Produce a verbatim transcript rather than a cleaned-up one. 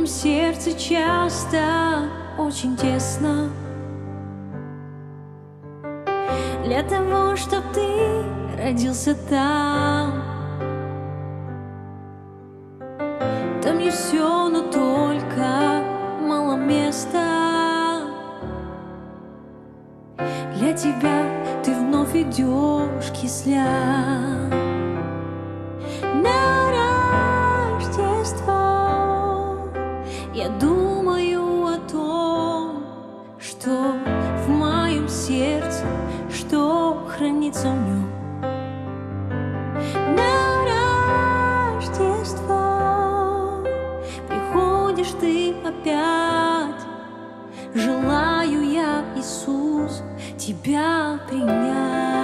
моем сердце часто очень тесно. Для того, чтоб ты родился там. Там есть все, но только мало места. Для тебя ты вновь идешь кисля. На Рождество я думаю о том, что в моем сердце, что хранится в нем. На Рождество приходишь ты опять. Желаю я, Иисус, тебя принять.